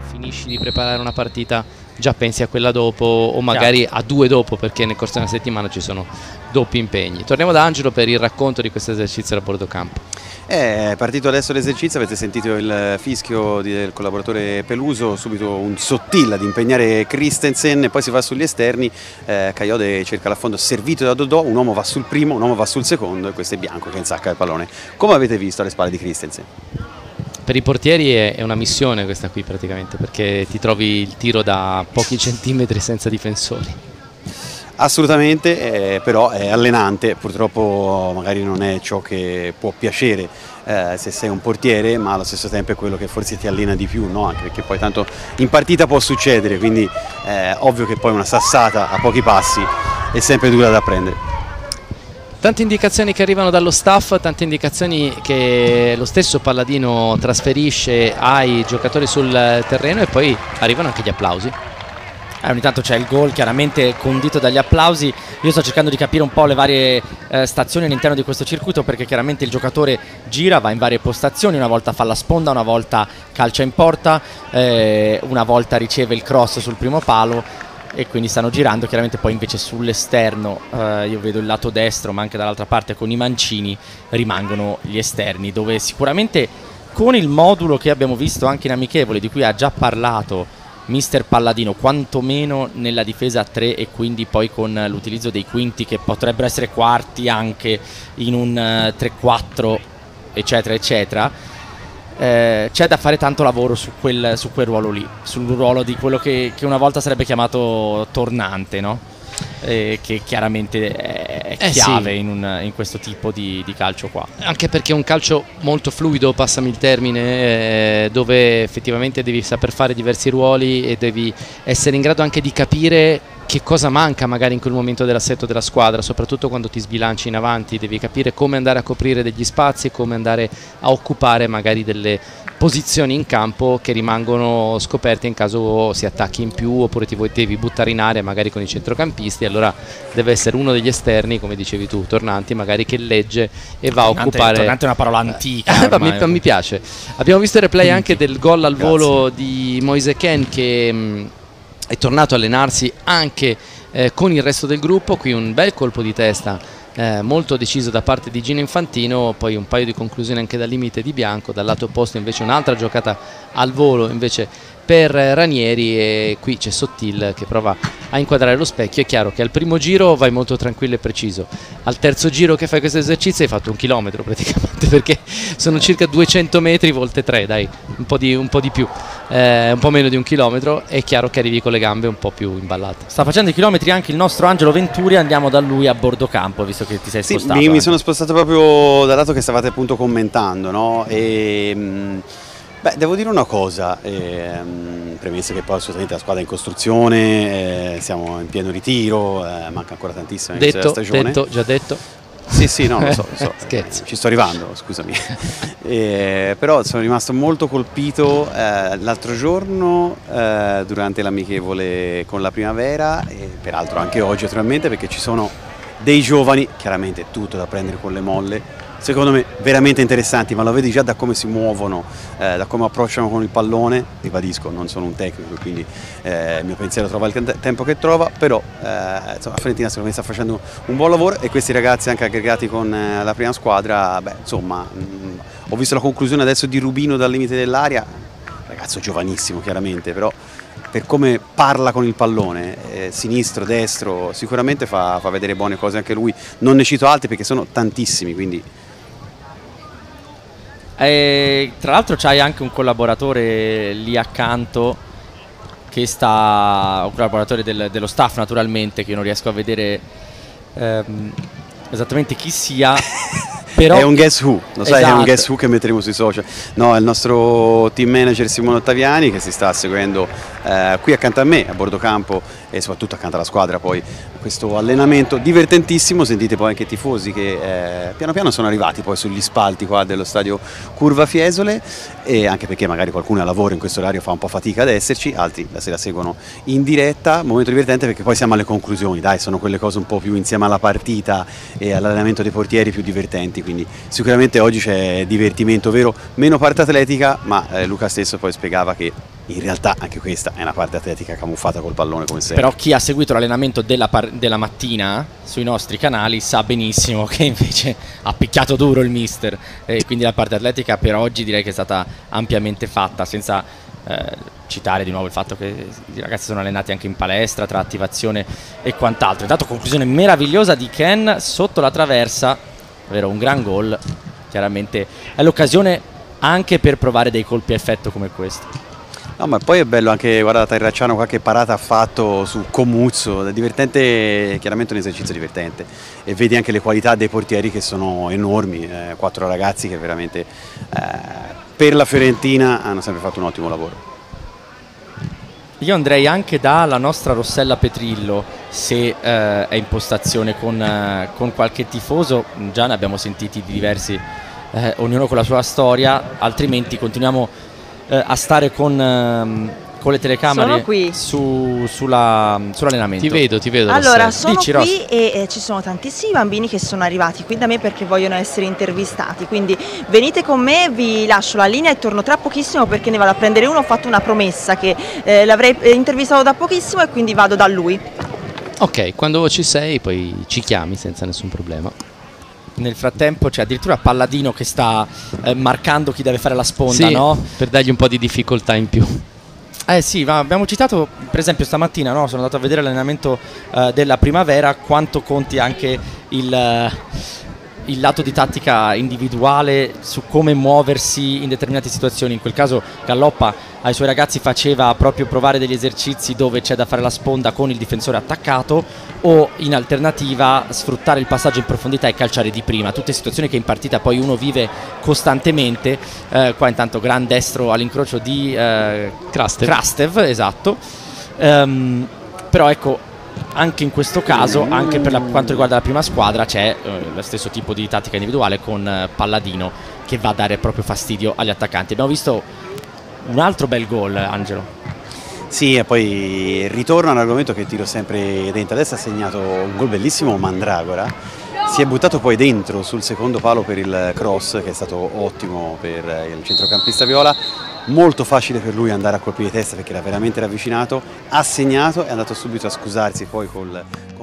finisci di preparare una partita già pensi a quella dopo o magari a due dopo, perché nel corso di una settimana ci sono doppi impegni. Torniamo da Angelo per il racconto di questo esercizio a bordo campo. È partito adesso l'esercizio, avete sentito il fischio del collaboratore Peluso, subito un sottile ad impegnare Christensen e poi si va sugli esterni, Kayode cerca l'affondo servito da Dodò, un uomo va sul primo, un uomo va sul secondo e questo è Bianco che insacca il pallone. Come avete visto alle spalle di Christensen? Per i portieri è una missione questa qui praticamente, perché ti trovi il tiro da pochi centimetri senza difensori. Assolutamente, però è allenante, purtroppo magari non è ciò che può piacere se sei un portiere, ma allo stesso tempo è quello che forse ti allena di più, no? Anche perché poi tanto in partita può succedere, quindi è ovvio che poi una sassata a pochi passi è sempre dura da prendere. Tante indicazioni che arrivano dallo staff, tante indicazioni che lo stesso Palladino trasferisce ai giocatori sul terreno e poi arrivano anche gli applausi. Ogni tanto c'è il gol chiaramente condito dagli applausi. Io sto cercando di capire un po' le varie stazioni all'interno di questo circuito, perché chiaramente il giocatore gira, va in varie postazioni, una volta fa la sponda, una volta calcia in porta, una volta riceve il cross sul primo palo e quindi stanno girando. Chiaramente poi invece sull'esterno io vedo il lato destro, ma anche dall'altra parte con i mancini rimangono gli esterni, dove sicuramente con il modulo che abbiamo visto anche in amichevole, di cui ha già parlato Mister Palladino, quantomeno nella difesa a 3 e quindi poi con l'utilizzo dei quinti che potrebbero essere quarti anche in un 3-4 eccetera eccetera, c'è da fare tanto lavoro su quel ruolo lì, sul ruolo di quello che una volta sarebbe chiamato tornante, no? Che chiaramente è chiave, sì, in questo tipo di calcio qua. Anche perché è un calcio molto fluido, passami il termine, dove effettivamente devi saper fare diversi ruoli e devi essere in grado anche di capire che cosa manca magari in quel momento dell'assetto della squadra, soprattutto quando ti sbilanci in avanti. Devi capire come andare a coprire degli spazi, come andare a occupare magari delle posizioni in campo che rimangono scoperte in caso si attacchi in più, oppure ti devi buttare in area magari con i centrocampisti. Allora deve essere uno degli esterni, come dicevi tu, Tornanti, magari che legge e va a occupare. Tornante è una parola antica. Mi piace. Abbiamo visto il replay anche del gol al volo di Moise Kean, che è tornato a allenarsi anche con il resto del gruppo. Qui un bel colpo di testa molto deciso da parte di Gino Infantino, poi un paio di conclusioni anche dal limite di Bianco. Dal lato opposto invece un'altra giocata al volo invece per Ranieri, e qui c'è Sottil che prova a inquadrare lo specchio. È chiaro che al primo giro vai molto tranquillo e preciso, al terzo giro che fai questo esercizio hai fatto 1 chilometro praticamente, perché sono circa 200 metri volte 3, dai, un po' di più, un po' meno di 1 chilometro. È chiaro che arrivi con le gambe un po' più imballate. Sta facendo i chilometri anche il nostro Angelo Venturi, andiamo da lui a bordo campo, visto che ti sei spostato. Sì, mi sono spostato proprio dal lato che stavate appunto commentando, no? Beh, devo dire una cosa, premesse che poi assolutamente la squadra è in costruzione, siamo in pieno ritiro, manca ancora tantissimo all'inizio della stagione. Già detto. Sì, no, lo so. Scherzo. Ci sto arrivando, scusami. Però sono rimasto molto colpito l'altro giorno durante l'amichevole con la Primavera, e peraltro anche oggi naturalmente, perché ci sono dei giovani, chiaramente tutto da prendere con le molle, secondo me veramente interessanti, ma lo vedi già da come si muovono, da come approcciano con il pallone. Ribadisco, non sono un tecnico, quindi il mio pensiero trova il tempo che trova, però insomma, Fiorentina secondo me sta facendo un buon lavoro, e questi ragazzi anche aggregati con la prima squadra, beh, insomma, ho visto la conclusione adesso di Rubino dal limite dell'area, ragazzo giovanissimo chiaramente, però per come parla con il pallone, sinistro, destro, sicuramente fa vedere buone cose anche lui. Non ne cito altri perché sono tantissimi, quindi... tra l'altro c'hai anche un collaboratore lì accanto che sta, un collaboratore dello staff naturalmente, che io non riesco a vedere esattamente chi sia. Però... È un guess who, lo sai, esatto. È un guess who che metteremo sui social. No, è il nostro team manager Simone Ottaviani, che si sta seguendo qui accanto a me, a bordo campo, e soprattutto accanto alla squadra poi questo allenamento divertentissimo. Sentite poi anche i tifosi che piano piano sono arrivati poi sugli spalti qua dello stadio Curva Fiesole, e anche perché magari qualcuno a lavoro in questo orario fa un po' fatica ad esserci, altri la sera seguono in diretta. Momento divertente perché poi siamo alle conclusioni, dai, sono quelle cose un po' più insieme alla partita e all'allenamento dei portieri più divertenti, quindi sicuramente oggi c'è divertimento vero, meno parte atletica, ma Luca stesso poi spiegava che in realtà anche questa è una parte atletica camuffata col pallone come sempre. Però chi ha seguito l'allenamento della mattina sui nostri canali sa benissimo che invece ha picchiato duro il mister, e quindi la parte atletica per oggi direi che è stata ampiamente fatta, senza citare di nuovo il fatto che i ragazzi sono allenati anche in palestra tra attivazione e quant'altro. Intanto conclusione meravigliosa di Ken sotto la traversa, davvero un gran gol, chiaramente è l'occasione anche per provare dei colpi a effetto come questo. No, ma poi è bello anche, guarda, Terracciano qualche parata ha fatto su Comuzzo, è divertente, chiaramente un esercizio divertente, e vedi anche le qualità dei portieri che sono enormi, 4 ragazzi che veramente per la Fiorentina hanno sempre fatto un ottimo lavoro. Io andrei anche dalla nostra Rossella Petrillo, se è in postazione con qualche tifoso, già ne abbiamo sentiti di diversi, ognuno con la sua storia, altrimenti continuiamo a stare con le telecamere sull'allenamento. Ti vedo. Allora, sono Dici, qui e ci sono tantissimi bambini che sono arrivati qui da me perché vogliono essere intervistati, quindi venite con me, vi lascio la linea e torno tra pochissimo perché ne vado a prendere uno. Ho fatto una promessa che l'avrei intervistato da pochissimo e quindi vado da lui. Ok, quando ci sei poi ci chiami senza nessun problema. Nel frattempo c'è addirittura Palladino che sta marcando chi deve fare la sponda, Sì, no? per dargli un po' di difficoltà in più. Sì, ma abbiamo citato per esempio stamattina, no? Sono andato a vedere l'allenamento della primavera, quanto conti anche il lato di tattica individuale su come muoversi in determinate situazioni. In quel caso Galloppa ai suoi ragazzi faceva proprio provare degli esercizi dove c'è da fare la sponda con il difensore attaccato, o in alternativa sfruttare il passaggio in profondità e calciare di prima, tutte situazioni che in partita poi uno vive costantemente. Qua intanto gran destro all'incrocio di Krastev, esatto. Però ecco, anche in questo caso, anche per quanto riguarda la prima squadra, c'è lo stesso tipo di tattica individuale con Palladino che va a dare proprio fastidio agli attaccanti. Abbiamo visto un altro bel gol, Angelo. Sì, e poi ritorno all'argomento che tiro sempre dentro. Adesso ha segnato un gol bellissimo Mandragora, si è buttato poi dentro sul secondo palo per il cross, che è stato ottimo per il centrocampista viola. Molto facile per lui andare a colpire testa perché era veramente ravvicinato, ha segnato e è andato subito a scusarsi poi col